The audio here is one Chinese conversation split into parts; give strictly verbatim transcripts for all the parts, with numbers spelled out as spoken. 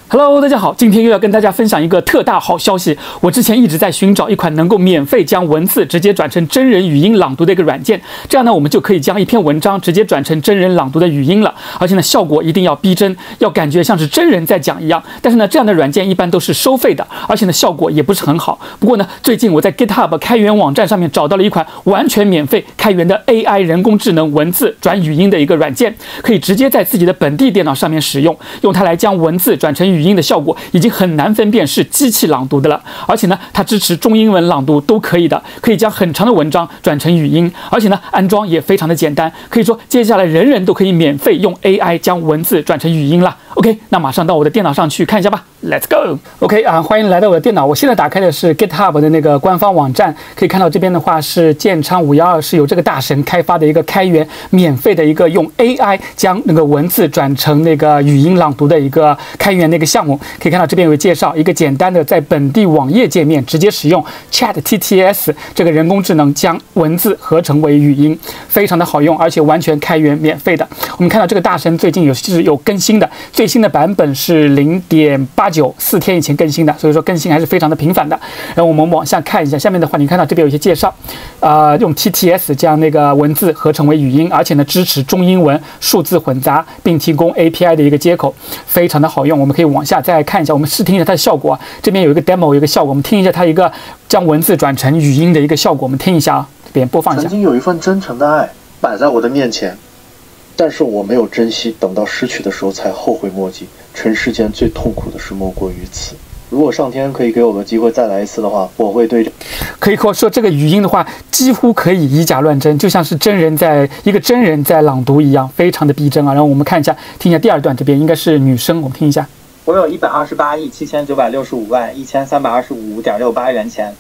Hello， 大家好，今天又要跟大家分享一个特大好消息。我之前一直在寻找一款能够免费将文字直接转成真人语音朗读的一个软件，这样呢，我们就可以将一篇文章直接转成真人朗读的语音了。而且呢，效果一定要逼真，要感觉像是真人在讲一样。但是呢，这样的软件一般都是收费的，而且呢，效果也不是很好。不过呢，最近我在 GitHub 开源网站上面找到了一款完全免费开源的 A I 人工智能文字转语音的一个软件，可以直接在自己的本地电脑上面使用，用它来将文字转成语音。语音的效果已经很难分辨是机器朗读的了，而且呢，它支持中英文朗读都可以的，可以将很长的文章转成语音，而且呢，安装也非常的简单，可以说接下来人人都可以免费用 A I 将文字转成语音了。OK， 那马上到我的电脑上去看一下吧 ，Let's go。OK 啊，欢迎来到我的电脑，我现在打开的是 GitHub 的那个官方网站，可以看到这边的话是建昌五一二是有这个大神开发的一个开源免费的一个用 A I 将那个文字转成那个语音朗读的一个开源的一个项目。可以看到这边有介绍，一个简单的在本地网页界面直接使用 ChatTTS 这个人工智能将文字合成为语音，非常的好用，而且完全开源免费的。我们看到这个大神最近有是有更新的，最新的版本是 零点八九， 四天以前更新的，所以说更新还是非常的频繁的。然后我们往下看一下，下面的话你看到这边有一些介绍，呃，用 T T S 将那个文字合成为语音，而且呢支持中英文数字混杂，并提供 A P I 的一个接口，非常的好用。我们可以往下再看一下，我们试听一下它的效果啊。这边有一个 demo， 有一个效果，我们听一下它一个将文字转成语音的一个效果，我们听一下啊，这边播放一下。 曾经有一份真诚的爱摆在我的面前，但是我没有珍惜，等到失去的时候才后悔莫及。尘世间最痛苦的事莫过于此。如果上天可以给我个机会再来一次的话，我会对可以说这个语音的话，几乎可以以假乱真，就像是真人在一个真人在朗读一样，非常的逼真啊。然后我们看一下，听一下第二段，这边应该是女生，我们听一下。 我有一百二十八亿七千九百六十五万一千三百二十五点六八元钱，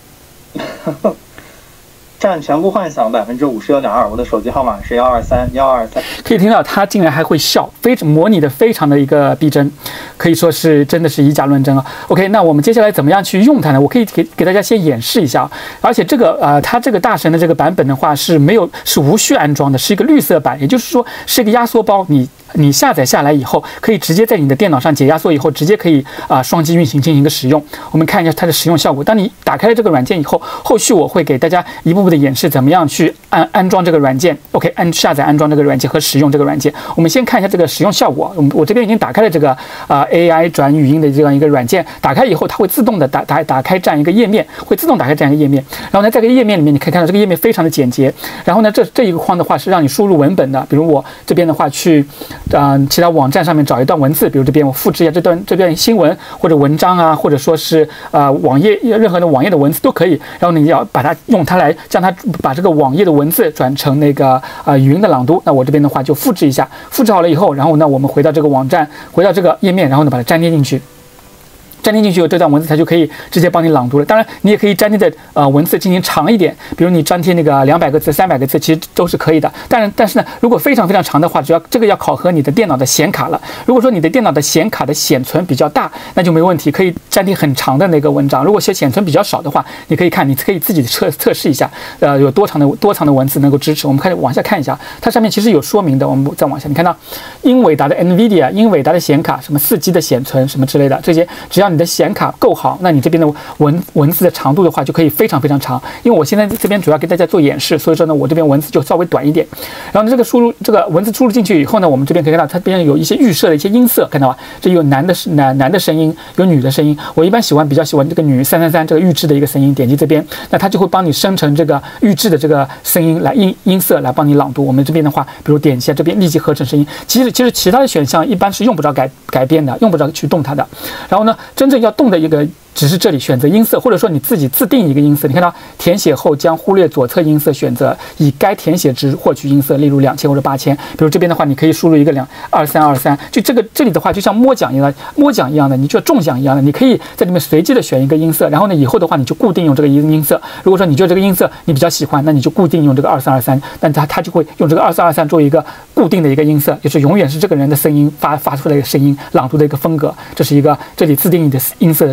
占全部幻想百分之五十六点二。我的手机号码是幺二三幺二三。 可以听到他竟然还会笑，非常模拟的非常的一个逼真，可以说是真的是以假乱真啊。OK， 那我们接下来怎么样去用它呢？我可以给给大家先演示一下，而且这个呃，它这个大神的这个版本的话是没有是无需安装的，是一个绿色版，也就是说是一个压缩包，你。你下载下来以后，可以直接在你的电脑上解压缩以后，直接可以啊、呃、双击运行进行一个使用。我们看一下它的使用效果。当你打开了这个软件以后，后续我会给大家一步步的演示怎么样去安安装这个软件。OK， 安下载安装这个软件和使用这个软件。我们先看一下这个使用效果。我我这边已经打开了这个啊、呃、A I 转语音的这样一个软件，打开以后它会自动的打打打开这样一个页面，会自动打开这样一个页面。然后呢，在这个页面里面你可以看到这个页面非常的简洁。然后呢，这这一个框的话是让你输入文本的，比如我这边的话去啊、呃、其他网站上面找一段文字，比如这边我复制一下这段这段新闻或者文章啊，或者说是呃网页任何的网页的文字都可以。然后你要把它用它来将它把这个网页的文字转成那个呃语音的朗读。那我这边的话就复制一下，复制好了以后，然后呢我们回到这个网站，回到这个页面，然后呢把它粘贴进去。粘贴进去有这段文字，它就可以直接帮你朗读了。当然，你也可以粘贴的呃文字进行长一点，比如你粘贴那个两百个字、三百个字，其实都是可以的。但是但是呢，如果非常非常长的话，主要这个要考核你的电脑的显卡了。如果说你的电脑的显卡的显存比较大，那就没问题，可以粘贴很长的那个文章。如果显显存比较少的话，你可以看，你可以自己测测试一下，呃，有多长的多长的文字能够支持。我们开始往下看一下，它上面其实有说明的。我们再往下，你看到英伟达的 NVIDIA、英伟达的显卡，什么四 G 的显存什么之类的，这些只要你的显卡够好，那你这边的文文字的长度的话就可以非常非常长。因为我现在这边主要给大家做演示，所以说呢，我这边文字就稍微短一点。然后呢，这个输入这个文字输入进去以后呢，我们这边可以看到它这边有一些预设的一些音色，看到吧？这有男的男男的声音，有女的声音。我一般喜欢比较喜欢这个女三三三这个预制的一个声音，点击这边，那它就会帮你生成这个预制的这个声音来音音色来帮你朗读。我们这边的话，比如点一下这边立即合成声音。其实其实其他的选项一般是用不着改改变的，用不着去动它的。然后呢，真正要动的一个。只是这里选择音色，或者说你自己自定一个音色。你看到填写后将忽略左侧音色，选择以该填写值获取音色，例如两千或者八千。比如这边的话，你可以输入一个两二三二三，就这个这里的话，就像摸奖一样，摸奖一样的，你就中奖一样的，你可以在里面随机的选一个音色，然后呢，以后的话你就固定用这个音音色。如果说你觉得这个音色你比较喜欢，那你就固定用这个二三二三，但它它就会用这个二三二三作为一个固定的一个音色，就是永远是这个人的声音发发出来的声音朗读的一个风格。这是一个这里自定义的音色的这样一个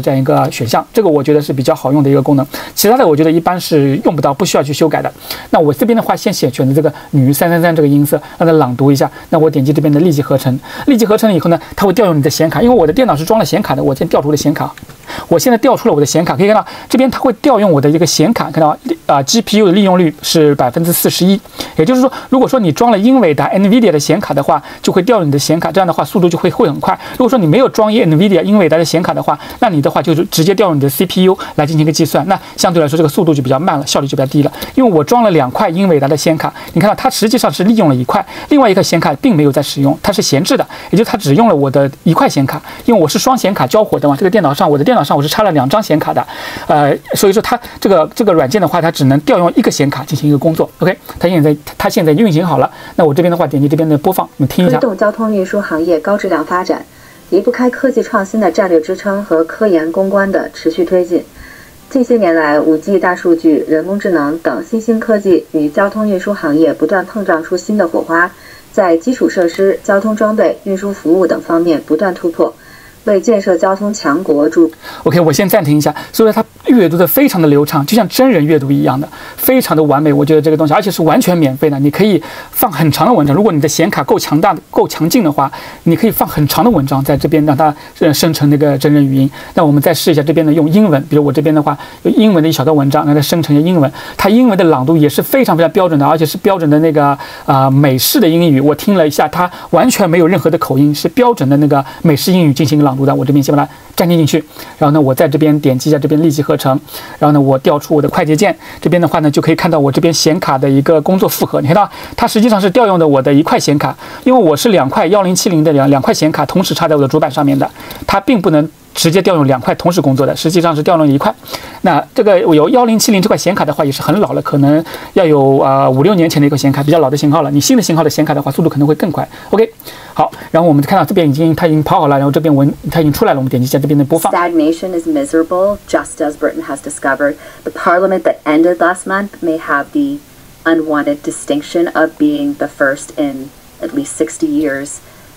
个选项，这个我觉得是比较好用的一个功能。其他的我觉得一般是用不到，不需要去修改的。那我这边的话，先选选择这个女三三三这个音色，让它朗读一下。那我点击这边的立即合成，立即合成了以后呢，它会调用你的显卡，因为我的电脑是装了显卡的，我先调出了显卡。我现在调出了我的显卡，可以看到这边它会调用我的一个显卡，看到啊、呃、G P U 的利用率是百分之四十一，也就是说，如果说你装了英伟达 NVIDIA 的显卡的话，就会调用你的显卡，这样的话速度就会会很快。如果说你没有装 NVIDIA 英伟达的显卡的话，那你的话就是直接调用你的 C P U 来进行一个计算，那相对来说这个速度就比较慢了，效率就比较低了。因为我装了两块英伟达的显卡，你看到它实际上是利用了一块，另外一个显卡并没有在使用，它是闲置的，也就是它只用了我的一块显卡，因为我是双显卡交火的嘛，这个电脑上我的电脑上我是插了两张显卡的，呃，所以说它这个这个软件的话，它只能调用一个显卡进行一个工作。OK， 它现在它现在运行好了，那我这边的话点击这边的播放，我们听一下。 推动交通运输行业高质量发展，离不开科技创新的战略支撑和科研攻关的持续推进。近些年来 ，五 G、大数据、人工智能等新兴科技与交通运输行业不断碰撞出新的火花，在基础设施、交通装备、运输服务等方面不断突破。为建设交通强国注。 OK， 我先暂停一下。所以说它阅读的非常的流畅，就像真人阅读一样的，非常的完美。我觉得这个东西，而且是完全免费的，你可以放很长的文章。如果你的显卡够强大、够强劲的话，你可以放很长的文章在这边，让它生成那个真人语音。那我们再试一下这边的用英文，比如我这边的话，有英文的一小段文章，让它生成一个英文。它英文的朗读也是非常非常标准的，而且是标准的那个啊、呃、美式的英语。我听了一下，它完全没有任何的口音，是标准的那个美式英语进行朗读的。我这边先把它粘贴进去，然后呢，我在这边点击一下这边立即合成，然后呢，我调出我的快捷键，这边的话呢，就可以看到我这边显卡的一个工作负荷。你看到它实际上是调用的我的一块显卡，因为我是两块幺零七零的两两块显卡同时插在我的主板上面的，它并不能直接调用两块同时工作的，实际上是调用一块。那这个我有幺零七零这块显卡的话也是很老了，可能要有呃五六年前的一个显卡，比较老的型号了。你新的型号的显卡的话，速度可能会更快。OK， 好，然后我们看到这边已经它已经跑好了，然后这边文它已经出来了，我们点击一下这边的播放。 Stagnation is miserable, just as Britain has discovered. The parliament that ended last month may have the unwanted distinction of being the first in at least sixty years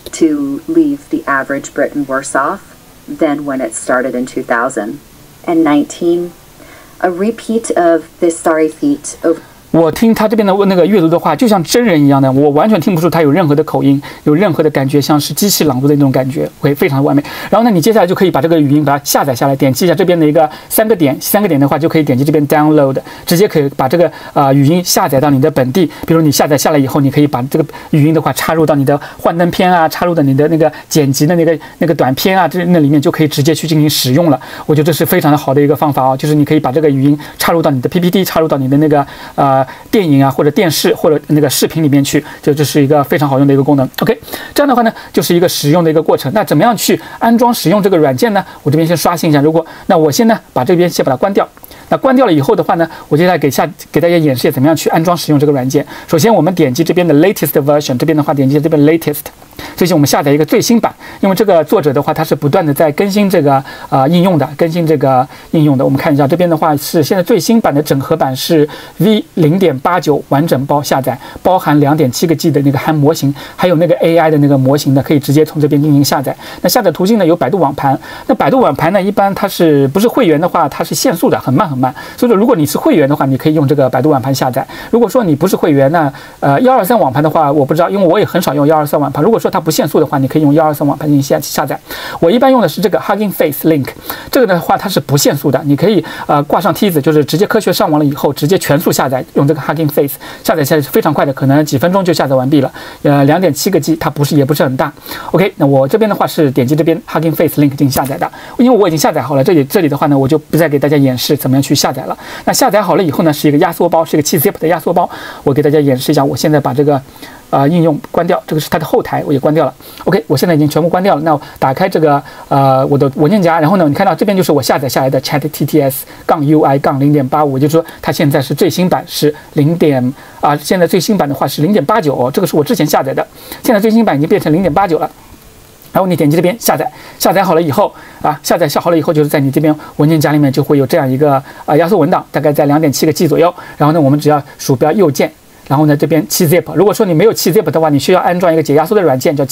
to leave the average Briton worse off than when it started in two thousand nineteen. A repeat of this sorry feat of 我听他这边的那个阅读的话，就像真人一样的，我完全听不出他有任何的口音，有任何的感觉，像是机器朗读的那种感觉，会非常的完美。然后呢，你接下来就可以把这个语音把它下载下来，点击一下这边的一个三个点，三个点的话就可以点击这边 download， 直接可以把这个啊、呃、语音下载到你的本地。比如你下载下来以后，你可以把这个语音的话插入到你的幻灯片啊，插入到你的那个剪辑的那个那个短片啊，这那里面就可以直接去进行使用了。我觉得这是非常的好的一个方法啊，就是你可以把这个语音插入到你的 P P T， 插入到你的那个呃。电影啊，或者电视，或者那个视频里面去，就这是一个非常好用的一个功能。OK， 这样的话呢，就是一个使用的一个过程。那怎么样去安装使用这个软件呢？我这边先刷新一下。如果那我先呢，把这边先把它关掉。那关掉了以后的话呢，我接下来给下给大家演示怎么样去安装使用这个软件。首先，我们点击这边的 latest version， 这边的话点击这边 latest。最近我们下载一个最新版，因为这个作者的话，他是不断的在更新这个啊、呃、应用的，更新这个应用的。我们看一下这边的话是现在最新版的整合版是 V 零点八九 完整包下载，包含 两点七个 G 的那个含模型，还有那个 A I 的那个模型的，可以直接从这边进行下载。那下载途径呢有百度网盘，那百度网盘呢一般它是不是会员的话，它是限速的，很慢很慢。所以说如果你是会员的话，你可以用这个百度网盘下载。如果说你不是会员呢，呃一二三网盘的话，我不知道，因为我也很少用一二三网盘。如果说它不限速的话，你可以用一二三网盘进行下下载。我一般用的是这个 Hugging Face Link， 这个的话它是不限速的，你可以呃挂上梯子，就是直接科学上网了以后，直接全速下载，用这个 Hugging Face 下载下来是非常快的，可能几分钟就下载完毕了。呃， 两点七个 G， 它不是也不是很大。OK， 那我这边的话是点击这边 Hugging Face Link 进行下载的，因为我已经下载好了，这里这里的话呢，我就不再给大家演示怎么样去下载了。那下载好了以后呢，是一个压缩包，是一个 七 zip 的压缩包，我给大家演示一下。我现在把这个。呃，应用关掉，这个是它的后台，我也关掉了。OK， 我现在已经全部关掉了。那我打开这个呃我的文件夹，然后呢，你看到这边就是我下载下来的 ChatTTS 杠 U I 杠 零点八五， 也就是说它现在是最新版是零点啊，现在最新版的话是 零点八九、哦，这个是我之前下载的，现在最新版已经变成 零点八九 了。然后你点击这边下载，下载好了以后啊，下载下好了以后，就是在你这边文件夹里面就会有这样一个啊压缩文档，大概在 两点七个 G 左右。然后呢，我们只要鼠标右键。然后呢，这边七 zip， 如果说你没有七 zip 的话，你需要安装一个解压缩的软件，叫七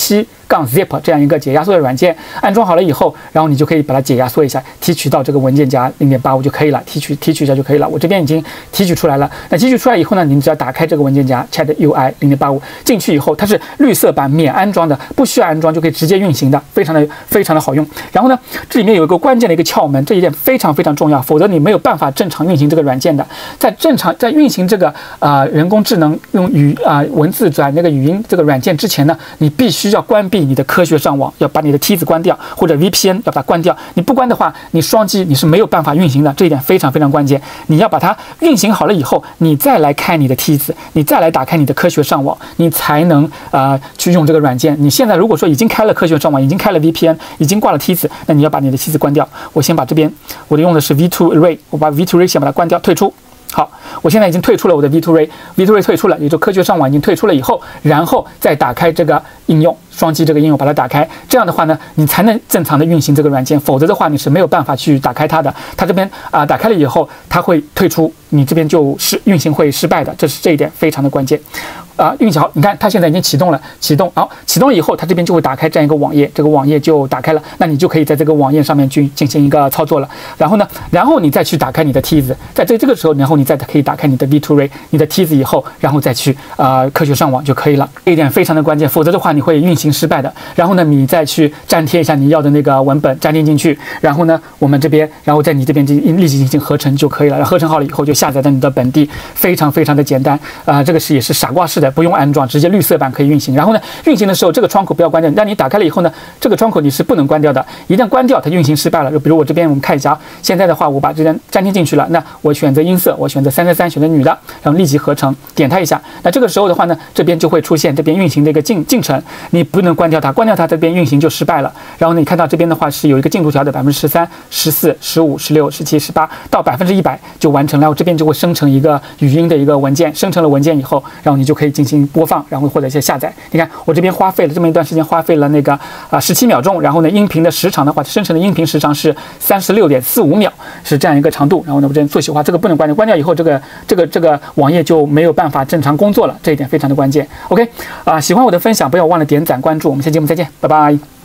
杠 zip 这样一个解压缩的软件，安装好了以后，然后你就可以把它解压缩一下，提取到这个文件夹 零点八五 就可以了，提取提取一下就可以了。我这边已经提取出来了。那提取出来以后呢，你只要打开这个文件夹 Chat U I 零点八五，进去以后它是绿色版免安装的，不需要安装就可以直接运行的，非常的非常的好用。然后呢，这里面有一个关键的一个窍门，这一点非常非常重要，否则你没有办法正常运行这个软件的。在正常在运行这个啊、呃、人工智能用语啊、呃、文字转那个语音这个软件之前呢，你必须要关闭你的科学上网，要把你的梯子关掉，或者 V P N 要把它关掉。你不关的话，你双击你是没有办法运行的，这一点非常非常关键。你要把它运行好了以后，你再来开你的梯子，你再来打开你的科学上网，你才能啊、呃、去用这个软件。你现在如果说已经开了科学上网，已经开了 V P N， 已经挂了梯子，那你要把你的梯子关掉。我先把这边我的用的是 V 二 Array， 我把 V 二 Array 先把它关掉，退出。好，我现在已经退出了我的 V 二 Array，V 二 Array 退出了，也就科学上网已经退出了以后，然后再打开这个应用，双击这个应用把它打开，这样的话呢，你才能正常的运行这个软件，否则的话你是没有办法去打开它的。它这边啊、呃、打开了以后，它会退出，你这边就是运行会失败的，这是这一点非常的关键。啊、呃，运气好，你看它现在已经启动了，启动好，启动了以后，它这边就会打开这样一个网页，这个网页就打开了，那你就可以在这个网页上面去进行一个操作了。然后呢，然后你再去打开你的梯子，在这这个时候，然后你再可以打开你的 V 二 Array， 你的梯子以后，然后再去啊、呃、科学上网就可以了。这一点非常的关键，否则的话你会运行失败的。然后呢，你再去粘贴一下你要的那个文本，粘贴进去，然后呢，我们这边，然后在你这边进立即进行合成就可以了。合成好了以后就下载到你的本地，非常非常的简单啊、呃，这个是也是傻瓜式的，不用安装，直接绿色版可以运行。然后呢，运行的时候这个窗口不要关掉，但你打开了以后呢，这个窗口你是不能关掉的，一旦关掉它运行失败了。就比如我这边我们看一下，现在的话我把这边粘贴进去了，那我选择音色，我选择三三三，选择女的，然后立即合成，点它一下，那这个时候的话呢，这边就会出现这边运行的一个进进程，你不能关掉它，关掉它这边运行就失败了。然后呢，你看到这边的话是有一个进度条的百分之十三、十四、十五、十六、十七、十八到百分之一百就完成了，然后这边就会生成一个语音的一个文件，生成了文件以后，然后你就可以进行播放，然后或者一些下载。你看我这边花费了这么一段时间，花费了那个啊十七秒钟，然后呢，音频的时长的话，生成的音频时长是三十六点四五秒，是这样一个长度。然后呢，我这边做细化，这个不能关掉，关掉以后，这个这个这个网页就没有办法正常工作了，这一点非常的关键。OK 啊、呃，喜欢我的分享，不要忘了点赞关注，我们下期节目再见，拜拜。